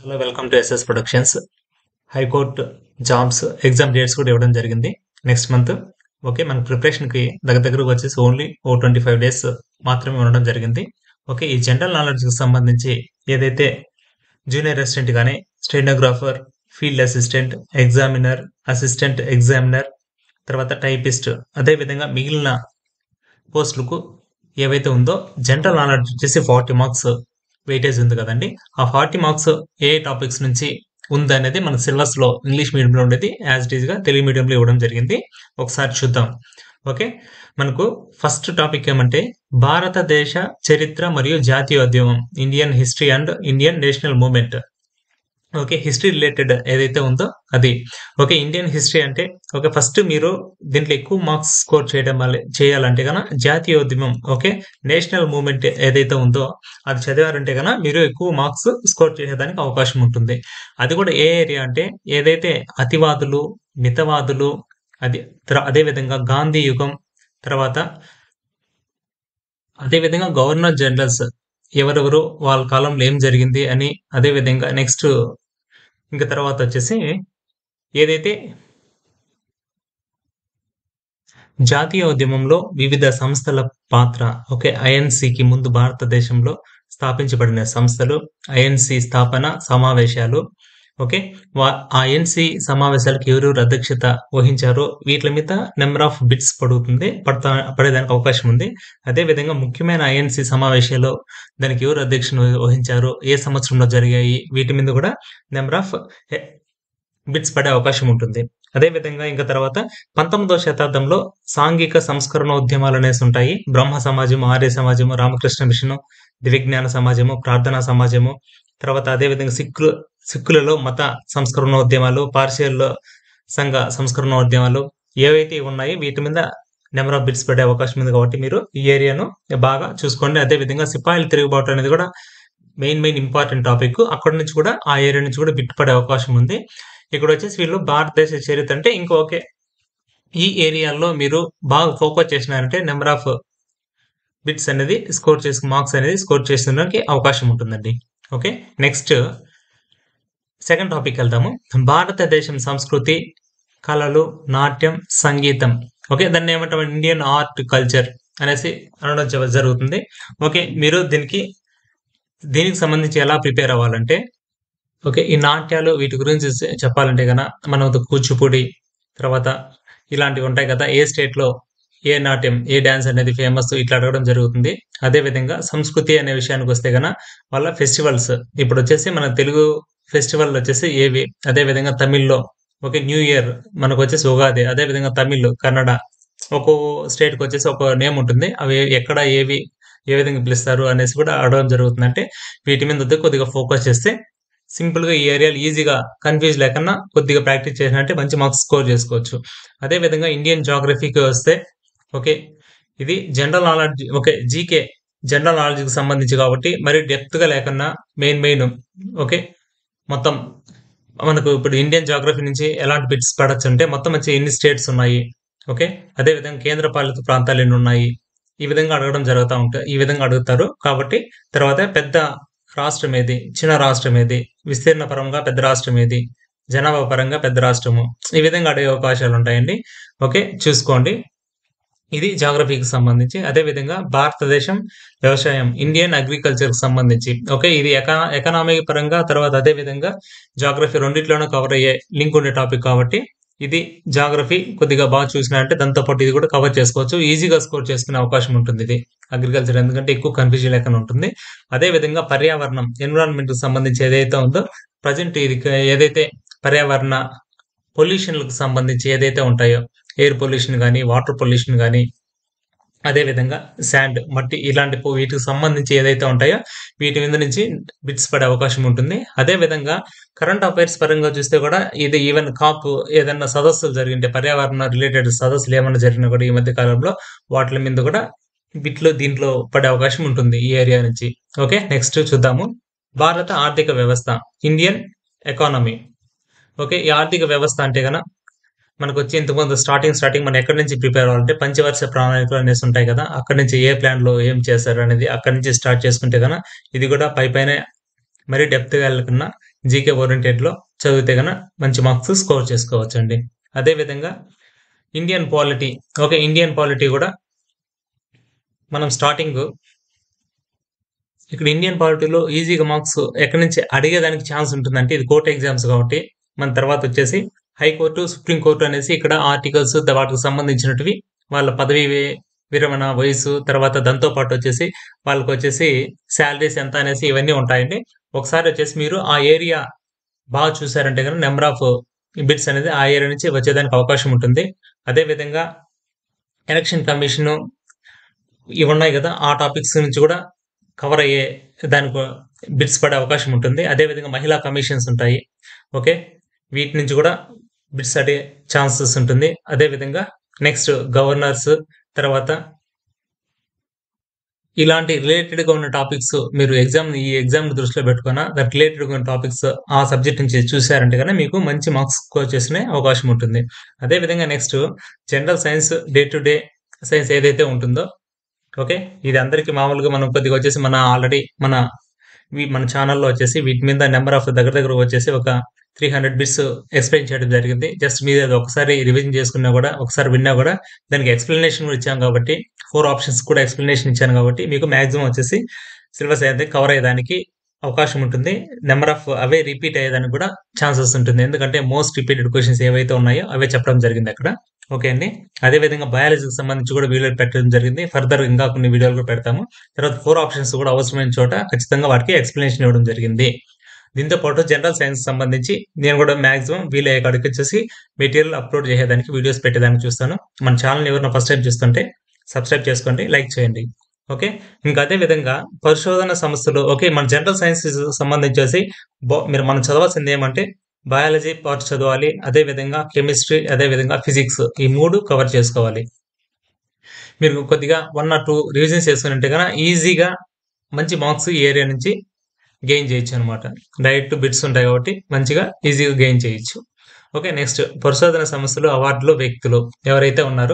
Hello welcome to SS productions. High court jobs exam dates కూడా ఇవ్వడం జరిగింది నెక్స్ట్ మంత్. ఓకే, మన ప్రిపరేషన్కి దగ్గరకు వచ్చేసి ఓన్లీ 25 డేస్ మాత్రమే ఉండడం జరిగింది. ఓకే, ఈ జనరల్ నాలెడ్జ్కి సంబంధించి ఏదైతే జూనియర్ అసిస్టెంట్ కానీ stenographer, field assistant, examiner, assistant examiner, తర్వాత టైపిస్ట్, అదేవిధంగా మిగిలిన పోస్టులకు ఏవైతే ఉందో జనరల్ నాలెడ్జ్ వచ్చేసి 40 మార్క్స్ వెయిటేజ్ ఉంది కదండి. ఆ 40 మార్క్స్ ఏ టాపిక్స్ నుంచి ఉందనేది మన సిలబస్ లో ఇంగ్లీష్ మీడియంలో ఉండేది యాజ్ ఇట్ ఈస్ గా తెలుగు మీడియంలో ఇవ్వడం జరిగింది. ఒకసారి చూద్దాం. ఓకే, మనకు ఫస్ట్ టాపిక్ ఏమంటే భారతదేశ చరిత్ర మరియు జాతీయోద్యమం, Indian history and Indian national movement. Okay, history related ఏదైతే ఉందో అది. ఓకే, ఇండియన్ హిస్టరీ అంటే ఓకే, ఫస్ట్ మీరు దీంట్లో ఎక్కువ మార్క్స్ స్కోర్ చేయాలంటే కనుక జాతీయోద్యమం, ఓకే, నేషనల్ మూవ్మెంట్ ఏదైతే ఉందో అది చదివారంటే కనుక మీరు ఎక్కువ మార్క్స్ స్కోర్ చేసేదానికి అవకాశం ఉంటుంది. అది కూడా ఏ ఏరియా అంటే ఏదైతే అతివాదులు, మితవాదులు, అది అదేవిధంగా గాంధీ యుగం, తర్వాత అదేవిధంగా గవర్నర్ జనరల్స్ ఎవరెవరు వాళ్ళ కాలంలో ఏం జరిగింది అని, అదేవిధంగా నెక్స్ట్ ఇంకా తర్వాత వచ్చేసి ఏదైతే జాతీయ ఉద్యమంలో వివిధ సంస్థల పాత్ర. ఓకే, ఐఎన్సికి ముందు భారతదేశంలో స్థాపించబడిన సంస్థలు, ఐఎన్సి స్థాపన సమావేశాలు. ఓకే, ఐఎన్సి సమావేశాలకు ఎవరెవరు అధ్యక్షత వహించారో వీటి మీద నెంబర్ ఆఫ్ బిట్స్ పడేదానికి అవకాశం ఉంది. అదేవిధంగా ముఖ్యమైన ఐఎన్సి సమావేశాలు దానికి ఎవరు అధ్యక్షత వహించారో, ఏ సంవత్సరంలో జరిగాయి, వీటి మీద కూడా నెంబర్ ఆఫ్ బిట్స్ పడే అవకాశం ఉంటుంది. అదేవిధంగా ఇంకా తర్వాత 19వ శతాబ్దంలో సాంఘిక సంస్కరణ ఉద్యమాలు అనేసి ఉంటాయి. బ్రహ్మ సమాజము, ఆర్య సమాజము, రామకృష్ణ మిషను, దివ్యజ్ఞాన సమాజము, ప్రార్థనా సమాజము, తర్వాత అదేవిధంగా సిక్కులలో మత సంస్కరణ ఉద్యమాలు, పార్షియల్లో సంఘ సంస్కరణ ఉద్యమాలు ఏవైతే ఉన్నాయి వీటి మీద నెంబర్ ఆఫ్ బిట్స్ పడే అవకాశం ఉంది. కాబట్టి మీరు ఈ ఏరియాను బాగా చూసుకోండి. అదేవిధంగా సిపాయిల తిరుగుబాటు అనేది కూడా మెయిన్ ఇంపార్టెంట్ టాపిక్. అక్కడ నుంచి కూడా ఆ ఏరియా నుంచి కూడా బిట్ పడే అవకాశం ఉంది. ఇక్కడ వచ్చేసి వీళ్ళు భారతదేశ చరిత్ర అంటే ఇంకా ఓకే, ఈ ఏరియాలో మీరు బాగా ఫోకస్ చేసినారంటే నెంబర్ ఆఫ్ బిట్స్ అనేది మార్క్స్ అనేది స్కోర్ చేసడానికి అవకాశం ఉంటుందండి. ఓకే, నెక్స్ట్ సెకండ్ టాపిక్ వెళ్దాము. భారతదేశం సంస్కృతి, కళలు, నాట్యం, సంగీతం. ఓకే, దాన్ని ఏమంటాం, ఇండియన్ ఆర్ట్ కల్చర్ అనేసి అనడం జరుగుతుంది. ఓకే, మీరు దీనికి సంబంధించి ఎలా ప్రిపేర్ అవ్వాలంటే ఓకే, ఈ నాట్యాలు వీటి గురించి చెప్పాలంటే కనుక మనం కూచిపూడి, తర్వాత ఇలాంటివి ఉంటాయి కదా, ఏ స్టేట్ లో ఏ నాట్యం, ఏ డాన్స్ అనేది ఫేమస్, ఇట్లా అడగడం జరుగుతుంది. అదే విధంగా సంస్కృతి అనే విషయానికి వస్తే కనుక వాళ్ళ ఫెస్టివల్స్, ఇప్పుడు వచ్చేసి మన తెలుగు ఫెస్టివల్ వచ్చేసి ఏవి, అదే విధంగా తమిళ్లో ఓకే న్యూ ఇయర్ మనకు వచ్చేసి ఉగాది, అదే విధంగా తమిళ్, కన్నడ ఒక్కో స్టేట్ కి వచ్చేసి ఒక నేమ్ ఉంటుంది. అవి ఎక్కడ ఏవి ఏ విధంగా పిలుస్తారు అనేసి కూడా అడగడం జరుగుతుంది. అంటే వీటి మీద కొద్దిగా ఫోకస్ చేస్తే సింపుల్ గా ఈ ఏరియాలు ఈజీగా కన్ఫ్యూజ్ లేకుండా కొద్దిగా ప్రాక్టీస్ చేసినట్టే మంచి మార్క్స్ స్కోర్ చేసుకోవచ్చు. అదే విధంగా ఇండియన్ జాగ్రఫీకి వస్తే ఓకే, ఇది general knowledge, okay GK general knowledge కి సంబంధించి కాబట్టి మరి డెప్త్ గా లేకుండా మెయిన్ ఓకే, మొత్తం మనకు ఇప్పుడు ఇండియన్ జాగ్రఫీ నుంచి ఎలాంటి బిట్స్ పడచ్చు అంటే మొత్తం వచ్చి ఎన్ని స్టేట్స్ ఉన్నాయి, ఓకే, అదే విధంగా కేంద్ర పాలిత ప్రాంతాలు ఎన్ని ఉన్నాయి, ఈ విధంగా అడగడం జరుగుతూ ఉంటాయి. ఈ విధంగా అడుగుతారు. కాబట్టి తర్వాత పెద్ద రాష్ట్రం ఏది, చిన్న రాష్ట్రం ఏది, విస్తీర్ణ పరంగా పెద్ద రాష్ట్రం ఏది, జనాభా పరంగా పెద్ద రాష్ట్రము, ఈ విధంగా అడిగే అవకాశాలు ఉంటాయండి. ఓకే, చూసుకోండి. ఇది జాగ్రఫీకి సంబంధించి. అదే విధంగా భారతదేశం వ్యవసాయం, ఇండియన్ అగ్రికల్చర్ కి సంబంధించి ఓకే, ఇది ఎకనామిక్ పరంగా, తర్వాత అదే విధంగా జాగ్రఫీ రెండిట్లోనూ కవర్ అయ్యే లింక్ ఉండే టాపిక్ కాబట్టి ఇది జాగ్రఫీ కొద్దిగా బాగా చూసినారంటే దాంతో పాటు ఇది కూడా కవర్ చేసుకోవచ్చు. ఈజీగా స్కోర్ చేసుకునే అవకాశం ఉంటుంది ఇది అగ్రికల్చర్, ఎందుకంటే ఎక్కువ కన్ఫ్యూజన్ లేకుండా ఉంటుంది. అదే విధంగా పర్యావరణం, ఎన్విరాన్మెంట్ కి సంబంధించి ఏదైతే ఉందో ప్రజెంట్ ఇది ఏదైతే పర్యావరణ పొల్యూషన్లకు సంబంధించి ఏదైతే ఉంటాయో, ఎయిర్ పొల్యూషన్ కానీ, వాటర్ పొల్యూషన్ కానీ, అదే విధంగా శాండ్, మట్టి, ఇలాంటి వీటికి సంబంధించి ఏదైతే ఉంటాయో వీటి మీద నుంచి బిట్స్ పడే అవకాశం ఉంటుంది. అదే విధంగా కరెంట్ అఫైర్స్ పరంగా చూస్తే కూడా ఇది ఈవెన్ కాప్ ఏదైనా సదస్సులు జరిగింటే, పర్యావరణ రిలేటెడ్ సదస్సులు ఏమైనా జరిగినా కూడా ఈ మధ్య కాలంలో వాటి మీద కూడా బిట్లు దీంట్లో పడే అవకాశం ఉంటుంది ఈ ఏరియా నుంచి. ఓకే, నెక్స్ట్ చూద్దాము. భారత ఆర్థిక వ్యవస్థ, ఇండియన్ ఎకానమీ. ఓకే, ఈ ఆర్థిక వ్యవస్థ అంటే కనుక మనకు వచ్చి ఇంతకుముందు స్టార్టింగ్ మనం ఎక్కడి నుంచి ప్రిపేర్ అవ్వాలంటే పంచవర్ష ప్రణాళికలు అనేసి ఉంటాయి కదా, అక్కడి నుంచి ఏ ప్లాన్ లో ఏం చేశారు అనేది అక్కడి నుంచి స్టార్ట్ చేసుకుంటే కనుక ఇది కూడా పైనే మరీ డెప్త్ గా వెళ్ళకుండా జీకే ఓరియంటెడ్లో చదివితే కనుక మంచి మార్క్స్ స్కోర్ చేసుకోవచ్చండి. అదేవిధంగా Indian polity, okay, Indian polity కూడా మనం స్టార్టింగ్ ఇక్కడ ఇండియన్ పాలిటీలో ఈజీగా మార్క్స్ ఎక్కడి నుంచి అడిగేదానికి ఛాన్స్ ఉంటుందంటే ఇది కోర్ట్ ఎగ్జామ్స్ కాబట్టి మన తర్వాత వచ్చేసి హైకోర్టు, సుప్రీం కోర్టు అనేసి ఇక్కడ ఆర్టికల్స్ వాటికి సంబంధించినటివి వాళ్ళ పదవి విరమణ వయసు తర్వాత దాంతో పాటు వచ్చేసి వాళ్ళకి వచ్చేసి శాలరీస్ ఎంత అనేసి ఇవన్నీ ఉంటాయండి. ఒకసారి వచ్చేసి మీరు ఆ ఏరియా బాగా చూసారంటే కనుక నెంబర్ ఆఫ్ బిట్స్ అనేది ఆ ఏరియా నుంచి వచ్చేదానికి అవకాశం ఉంటుంది. అదేవిధంగా ఎలక్షన్ కమిషన్ ఇవి ఉన్నాయి కదా, ఆ టాపిక్స్ నుంచి కూడా కవర్ అయ్యే దానికి బిట్స్ పడే అవకాశం ఉంటుంది. అదేవిధంగా మహిళా కమిషన్స్ ఉంటాయి. ఓకే, వీటి నుంచి కూడా బిట్స్ అడే ఛాన్సెస్ ఉంటుంది. అదేవిధంగా నెక్స్ట్ గవర్నర్స్, తర్వాత ఇలాంటి రిలేటెడ్గా ఉన్న టాపిక్స్ మీరు ఈ ఎగ్జామ్ దృష్టిలో పెట్టుకున్న దానికి రిలేటెడ్గా ఉన్న టాపిక్స్ ఆ సబ్జెక్ట్ నుంచి చూసారంటే కనుక మీకు మంచి మార్క్స్ స్కోర్ చేసుకునే అవకాశం ఉంటుంది. అదేవిధంగా next general science, day to day science ఏదైతే ఉంటుందో, ఓకే, ఇది అందరికీ మామూలుగా మనం కొద్దిగా వచ్చేసి ఆల్రెడీ మన ఛానల్లో వచ్చేసి వీటి మీద నెంబర్ ఆఫ్ దగ్గర వచ్చేసి ఒక 300 బిట్స్ ఎక్స్ప్లెయిన్ చేయడం జరిగింది. జస్ట్ మీరు అది ఒకసారి రివిజన్ చేసుకున్నా కూడా, ఒకసారి విన్నా కూడా దానికి ఎక్స్ప్లెనేషన్ కూడా ఇచ్చాం కాబట్టి 4 ఆప్షన్స్ కూడా ఎక్స్ప్లెనేషన్ ఇచ్చాను కాబట్టి మీకు మాక్సిమం వచ్చేసి సిలబస్ అయితే కవర్ అయ్యేదానికి అవకాశం ఉంటుంది. నెంబర్ ఆఫ్ అవే రిపీట్ అయ్యేదానికి కూడా ఛాన్సెస్ ఉంటుంది. ఎందుకంటే మోస్ట్ రిపీటెడ్ క్వశ్చన్స్ ఏవైతే ఉన్నాయో అవే చెప్పడం జరిగింది అక్కడ. ఓకే అండి. అదేవిధంగా బయాలజీకి సంబంధించి కూడా వీడియోలు పెట్టడం జరిగింది. ఫర్దర్ ఇంకా కొన్ని వీడియోలు కూడా పెడతాము. తర్వాత 4 ఆప్షన్స్ కూడా అవసరమైన చోట ఖచ్చితంగా వాటికి ఎక్స్ప్లెనేషన్ ఇవ్వడం జరిగింది. దీంతో పాటు జనరల్ సైన్స్ సంబంధించి నేను కూడా మాక్సిమం వీలయ్యే కాడికి వచ్చేసి మెటీరియల్ అప్లోడ్ చేసేదానికి, వీడియోస్ పెట్టేదానికి చూస్తాను. మన ఛానల్ ఎవరైనా ఫస్ట్ టైం చూస్తుంటే సబ్స్క్రైబ్ చేసుకోండి, లైక్ చేయండి. ఓకే, ఇంకా అదే విధంగా పరిశోధన సంస్థలు, ఓకే, మన జనరల్ సైన్స్ సంబంధించేసి మనం చదవాల్సింది ఏమంటే బయాలజీ పార్ట్ చదవాలి, అదే విధంగా కెమిస్ట్రీ, అదే విధంగా ఫిజిక్స్, ఈ 3 కవర్ చేసుకోవాలి. మీరు కొద్దిగా 1 or 2 రివిజన్స్ చేసుకుని కనుక ఈజీగా మంచి మార్క్స్ ఈ ఏరియా నుంచి గెయిన్ చేయొచ్చు అనమాట. డైరెక్ట్ బిట్స్ ఉంటాయి కాబట్టి మంచిగా ఈజీగా గెయిన్ చేయొచ్చు. ఓకే, నెక్స్ట్ పరిశోధన సంస్థలు, అవార్డులు, వ్యక్తులు ఎవరైతే ఉన్నారో,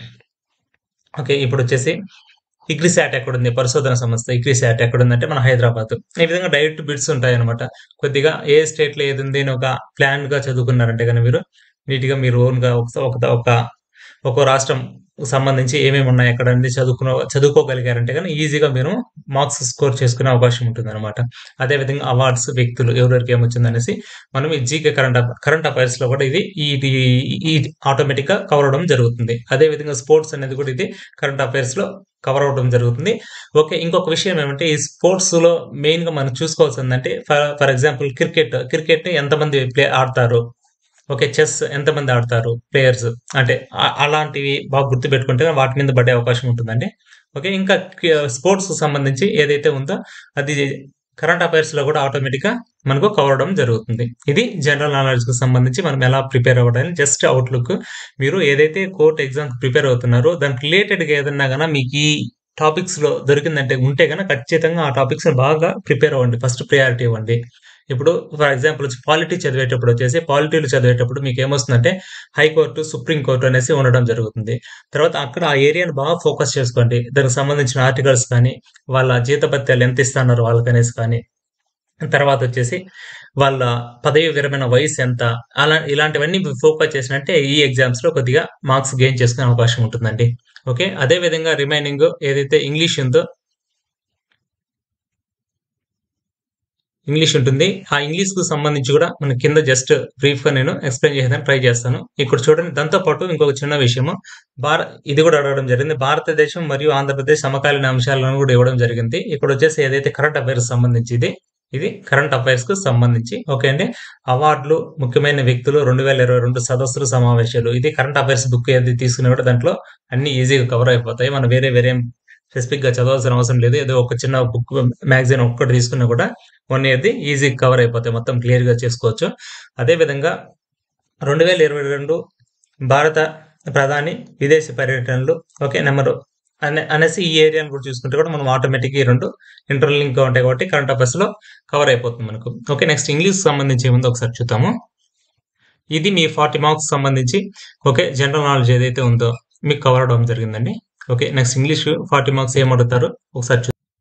ఓకే, ఇప్పుడు వచ్చేసి ఇక్రిసాట్ ఎక్కడుంది, పరిశోధన సంస్థ ఇక్రిసాట్ ఎక్కడుందంటే మన హైదరాబాద్. ఈ విధంగా డైరెక్ట్ బిట్స్ ఉంటాయి అనమాట. కొద్దిగా ఏ స్టేట్ లో ఏది ఉంది అని ఒక ప్లాన్ గా చదువుకున్నారంటే కనుక మీరు నీట్ గా మీరు ఓన్ గా ఒక్కో రాష్ట్రం సంబంధించి ఏమేమి ఉన్నాయి అక్కడ అనేది చదువుకోగలిగారంటే కానీ ఈజీగా మీరు మార్క్స్ స్కోర్ చేసుకునే అవకాశం ఉంటుంది అనమాట. అదేవిధంగా అవార్డ్స్, వ్యక్తులు ఎవరెవరికి ఏమొచ్చిందనేసి మనం ఈ జీకే కరెంట్ అఫైర్స్ లో కూడా ఇది ఆటోమేటిక్ గా కవర్ అవడం జరుగుతుంది. అదేవిధంగా స్పోర్ట్స్ అనేది కూడా ఇది కరెంట్ అఫైర్స్ లో కవర్ అవడం జరుగుతుంది. ఓకే, ఇంకొక విషయం ఏమంటే ఈ స్పోర్ట్స్ లో మెయిన్ గా మనం చూసుకోవాల్సిందంటే ఫర్ ఎగ్జాంపుల్ క్రికెట్ ఎంతమంది ఆడతారు, ఓకే, చెస్ ఎంతమంది ఆడతారు ప్లేయర్స్, అంటే అలాంటివి బాగా గుర్తు పెట్టుకుంటే వాటి మీద పడే అవకాశం ఉంటుందండి. ఓకే, ఇంకా స్పోర్ట్స్ సంబంధించి ఏదైతే ఉందో అది కరెంట్ అఫైర్స్ లో కూడా ఆటోమేటిక్ గా మనకు కవర్ అవడం జరుగుతుంది. ఇది జనరల్ నాలెడ్జ్ కి సంబంధించి మనం ఎలా ప్రిపేర్ అవ్వడానికి జస్ట్ అవుట్లుక్. మీరు ఏదైతే కోర్ట్ ఎగ్జామ్ ప్రిపేర్ అవుతున్నారో దానికి రిలేటెడ్ గా ఏదన్నా గానీ మీకు ఈ టాపిక్స్ లో దొరికిందంటే ఉంటే గనక ఖచ్చితంగా ఆ టాపిక్స్ బాగా ప్రిపేర్ అవ్వండి, ఫస్ట్ ప్రయారిటీ ఇవ్వండి. ఇప్పుడు ఫర్ ఎగ్జాంపుల్ పాలిటీ చదివేటప్పుడు మీకు ఏమొస్తుందంటే హైకోర్టు, సుప్రీం కోర్టు అనేసి ఉండడం జరుగుతుంది. తర్వాత అక్కడ ఆ ఏరియాను బాగా ఫోకస్ చేసుకోండి. దానికి సంబంధించిన ఆర్టికల్స్ కానీ, వాళ్ళ జీతభత్యాలు ఎంత ఇస్తున్నారు వాళ్ళకనేసి కానీ, తర్వాత వచ్చేసి వాళ్ళ పదవి విరమణ వయసు ఎంత, ఇలాంటివన్నీ ఫోకస్ చేసినట్టే ఈ ఎగ్జామ్స్ లో కొద్దిగా మార్క్స్ గెయిన్ చేసుకునే అవకాశం ఉంటుందండి. ఓకే, అదే విధంగా రిమైనింగ్ ఏదైతే ఇంగ్లీష్ ఉందో ఇంగ్లీష్ ఉంటుంది. ఆ ఇంగ్లీష్ కు సంబంధించి కూడా మన కింద జస్ట్ బ్రీఫ్ గా నేను ఎక్స్ప్లెయిన్ చేయడానికి ట్రై చేస్తాను. ఇక్కడ చూడండి, దాంతో పాటు ఇంకొక చిన్న విషయము ఇది కూడా అడగడం జరిగింది. భారతదేశం మరియు ఆంధ్రప్రదేశ్ సమకాలీన అంశాలను కూడా ఇవ్వడం జరిగింది. ఇక్కడ వచ్చేసి ఏదైతే కరెంట్ అఫైర్స్ సంబంధించి ఇది కరెంట్ అఫైర్స్ కు సంబంధించి. ఓకే అండి. అవార్డులు, ముఖ్యమైన వ్యక్తులు, 2022 సదస్సులు, సమావేశాలు, ఇది కరెంట్ అఫైర్స్ బుక్ ఏది తీసుకున్నా కూడా దాంట్లో అన్ని ఈజీగా కవర్ అయిపోతాయి. మనం వేరే స్పెసిఫిక్ గా చదవాల్సిన అవసరం లేదు. ఏదో ఒక చిన్న బుక్ మ్యాగజైన్ ఒక్కటి తీసుకున్నా కూడా 1 ఇయర్ది ఈజీ కవర్ అయిపోతాయి, మొత్తం క్లియర్ గా చేసుకోవచ్చు. అదే విధంగా 2022 భారత ప్రధాని విదేశీ పర్యటనలు, ఓకే, నెంబర్ అనేసి ఈ ఏరియాను కూడా చూసుకుంటే కూడా మనం ఆటోమేటిక్ ఈ 2 ఇంటర్లింక్ గా ఉంటాయి కాబట్టి కరెంట్ అఫైర్స్ లో కవర్ అయిపోతుంది మనకు. ఓకే, నెక్స్ట్ ఇంగ్లీష్ సంబంధించి ఏముందో ఒకసారి చూద్దాము. ఇది మీ 40 మార్క్స్ సంబంధించి, ఓకే, జనరల్ నాలెడ్జ్ ఏదైతే ఉందో మీకు కవర్ అవడం జరిగిందండి. ఓకే, నెక్స్ట్ ఇంగ్లీష్ 40 మార్క్స్ ఏం అడుగుతారు ఒకసారి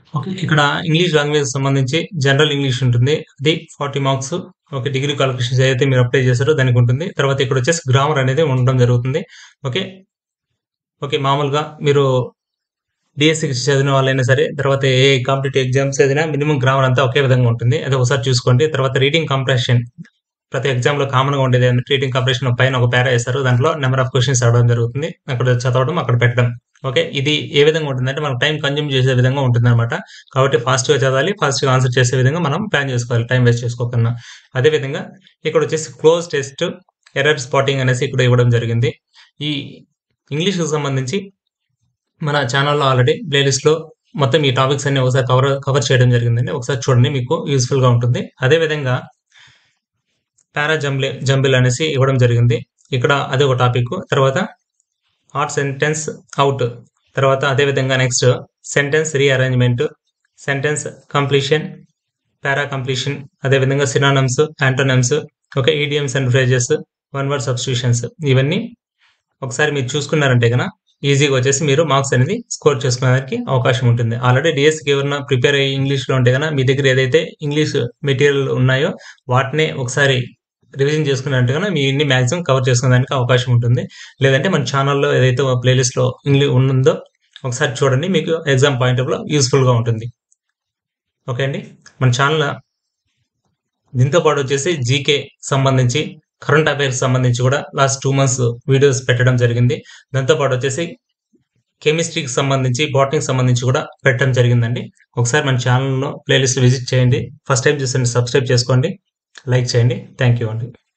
ఓకే. ఇక్కడ ఇంగ్లీష్ లాంగ్వేజ్ సంబంధించి జనరల్ ఇంగ్లీష్ ఉంటుంది. అది 40 మార్క్స్. ఓకే. డిగ్రీ క్వాలిఫికేషన్స్ ఏదైతే మీరు అప్లై చేశారో దానికి ఉంటుంది. తర్వాత ఇక్కడొచ్చేసి గ్రామర్ అనేది ఉండడం జరుగుతుంది. ఓకే. ఓకే. మామూలుగా మీరు డీఎస్సీకి చదివిన వాళ్ళైనా సరే, తర్వాత ఏ కాంపిటీటివ్ ఎగ్జామ్స్ చదివినా మినిమమ్ గ్రామర్ అంతా ఒకే విధంగా ఉంటుంది. అది ఒకసారి చూసుకోండి. తర్వాత రీడింగ్ కాంప్రహెన్షన్ ప్రతి ఎగ్జామ్‌లో కామన్‌గా ఉండేది ఏంటంటే రీడింగ్ కాంప్రహెన్షన్ పైన ఒక పారా ఏస్తారు. దాంట్లో నంబర్ ఆఫ్ క్వెషన్స్ అడగడం జరుగుతుంది. అక్కడ చదవడం, అక్కడ పెట్టడం. ఓకే. ఇది ఏ విధంగా ఉంటుందంటే మనకు టైం కన్జ్యూమ్ చేసే విధంగా ఉంటుందన్నమాట. కాబట్టి ఫాస్ట్‌గా చదవాలి. ఫాస్ట్‌గా ఆన్సర్ చేసే విధంగా మనం ప్లాన్ చేసుకోవాలి. టైం వేస్ట్ చేసుకోకుండా. అదే విధంగా ఇక్కడొచ్చేసి క్లోజ్ టెస్ట్, ఎర్రర్ స్పాటింగ్ అనేసి ఇక్కడ ఇవ్వడం జరిగింది. ఈ ఇంగ్లీష్‌కి సంబంధించి మన ఛానల్‌లో ఆల్రెడీ ప్లేలిస్ట్‌లో మొత్తం ఈ టాపిక్స్ అన్నీ ఒకసారి కవర్ చేయడం జరిగిందండి. ఒకసారి చూడండి మీకు యూజ్‌ఫుల్‌గా ఉంటుంది. అదే విధంగా పారా జంబిల్ అనేసి ఇవ్వడం జరిగింది. ఇక్కడ అదొక టాపిక్. తర్వాత ఆడ్ సెంటెన్స్ ఔట్. తర్వాత అదే విధంగా next sentence rearrangement, sentence completion, para completion, అదే విధంగా synonyms, antonyms, okay. Idioms and phrases, one word substitutions ఇవన్నీ ఒకసారి మీరు చూసుకున్నారంటే గన ఈజీగా వచ్చేసి మీరు మార్క్స్ అనేది స్కోర్ చేసుకునేదానికి అవకాశం ఉంటుంది. ఆల్రెడీ డీఎస్సీకి ఎవరైనా ప్రిపేర్ అయ్యి ఇంగ్లీష్‌లో ఉంటే గన మీ దగ్గర ఏదైతే ఇంగ్లీష్ మెటీరియల్ ఉన్నాయో వాటినే ఒకసారి రివిజన్ చేసుకున్నారంటే గన మీ ఇన్ని మాక్సిమం కవర్ చేసుకునేదానికి అవకాశం ఉంటుంది. లేదంటే మన ఛానల్‌లో ఏదైతే ప్లేలిస్ట్‌లో ఉందో ఒకసారి చూడండి. మీకు ఎగ్జామ్ పాయింట్ ఆఫ్‌లో యూజ్‌ఫుల్‌గా ఉంటుంది. ఓకే అండి. మన ఛానల్ దీంతో పాటు వచ్చేసి జీకే సంబంధించి, కరెంట్ అఫైర్స్ సంబంధించి కూడా లాస్ట్ 2 మంత్స్ వీడియోస్ పెట్టడం జరిగింది. దాంతో పాటు వచ్చేసి కెమిస్ట్రీకి సంబంధించి, బోటనీకి సంబంధించి కూడా పెట్టడం జరిగిందండి. ఒకసారి మన ఛానల్‌లో ప్లేలిస్ట్ విజిట్ చేయండి. ఫస్ట్ టైమ్ చూస్తుంటే సబ్స్క్రైబ్ చేసుకోండి. లైక్ చేయండి. థాంక్ యూ అండి.